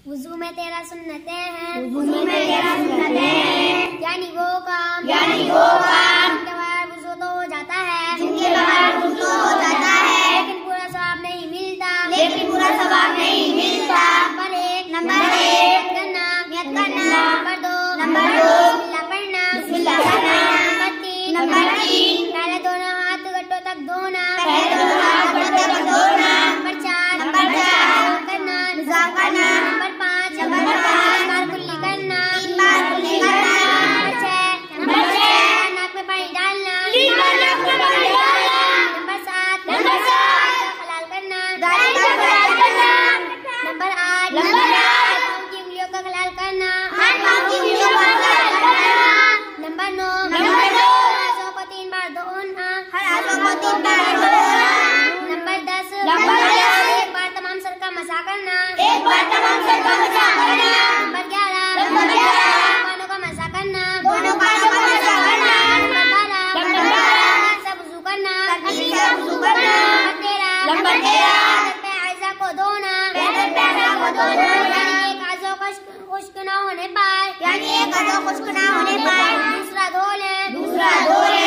वुजू में 13 सुन्नतें हैं, वुजू में 13 सुन्नतें हैं, यानी वो काम जिनके बगैर वुजू तो हो जाता है, लेकिन पूरा सवाब नहीं मिलता, नंबर एक नियत करना, नंबर 2 बिस्मिल्लाह पढ़ना, नंबर 3 पहले दोनों हाथ गट्टों तक धोना, नंबर 4 करना, नंबर 5 बार कुल्ली करना, नंबर 6 नाक में पानी डालना, नंबर 7 हलाल करना, नंबर 8 पाँव की उंगलियों का हलाल करना, नंबर 9 हाथों को 3 बार धोना, नंबर 10 एक बार तमाम सर का मसा करना, नंबर 11 कानों का मसा करना, नंबर 12 सब वुजू करना, नंबर 13 आयज़ा को धोना, यानी एक आज़ो खुश्क ना होने पाए, दूसरा धो लें,